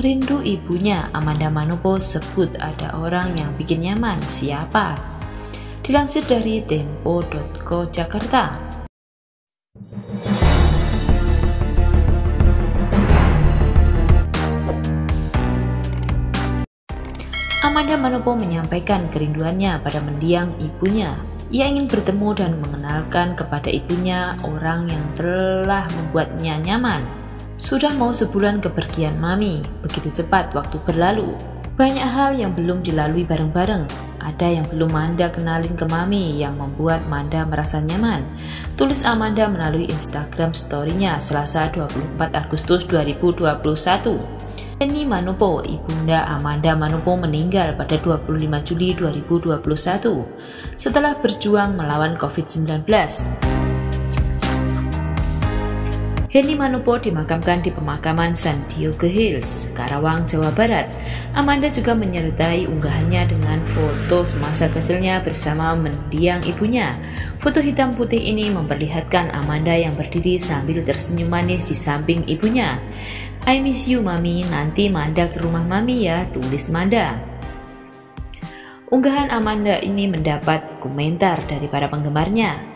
Rindu ibunya, Amanda Manopo sebut ada orang yang bikin nyaman, siapa? Dilansir dari Tempo.co Jakarta. Amanda Manopo menyampaikan kerinduannya pada mendiang ibunya. Ia ingin bertemu dan mengenalkan kepada ibunya orang yang telah membuatnya nyaman. Sudah mau sebulan kepergian Mami, begitu cepat waktu berlalu. Banyak hal yang belum dilalui bareng-bareng. Ada yang belum Manda kenalin ke Mami yang membuat Manda merasa nyaman. Tulis Amanda melalui Instagram story-nya Selasa 24 Agustus 2021. Henny Manopo, ibunda Amanda Manopo meninggal pada 25 Juli 2021 setelah berjuang melawan COVID-19. Henny Manopo dimakamkan di pemakaman San Diego Hills, Karawang, Jawa Barat. Amanda juga menyertai unggahannya dengan foto semasa kecilnya bersama mendiang ibunya. Foto hitam putih ini memperlihatkan Amanda yang berdiri sambil tersenyum manis di samping ibunya. I miss you Mami, nanti Manda ke rumah Mami ya, tulis Manda. Unggahan Amanda ini mendapat komentar dari para penggemarnya.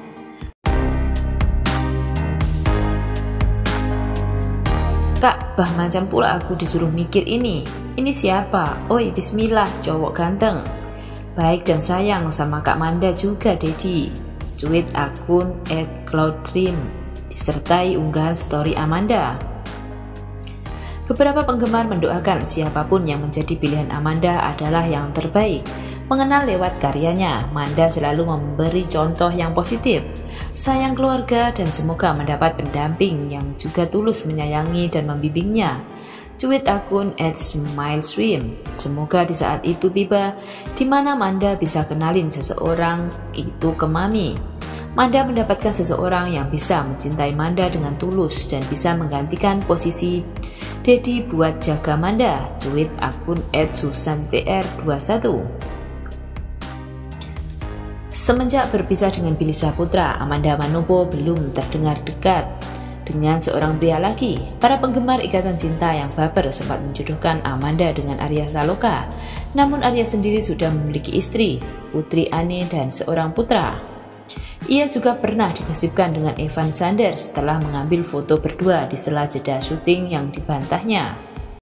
Kak, bah macam pula aku disuruh mikir ini siapa? Oi, bismillah, cowok ganteng. Baik dan sayang sama Kak Manda juga, Dedi. Tweet akun @clouddream disertai unggahan story Amanda. Beberapa penggemar mendoakan siapapun yang menjadi pilihan Amanda adalah yang terbaik. Mengenal lewat karyanya, Manda selalu memberi contoh yang positif, sayang keluarga, dan semoga mendapat pendamping yang juga tulus menyayangi dan membimbingnya. Tweet akun @smileswim. Semoga di saat itu tiba, di mana Manda bisa kenalin seseorang itu ke Mami. Manda mendapatkan seseorang yang bisa mencintai Manda dengan tulus dan bisa menggantikan posisi Dedi buat jaga Manda. Tweet akun @susantr21. Semenjak berpisah dengan Billy Saputra, Amanda Manopo belum terdengar dekat dengan seorang pria lagi. Para penggemar ikatan cinta yang baper sempat menjodohkan Amanda dengan Arya Saloka. Namun Arya sendiri sudah memiliki istri, Putri Ane, dan seorang putra. Ia juga pernah digosipkan dengan Evan Sanders setelah mengambil foto berdua di sela jeda syuting yang dibantahnya.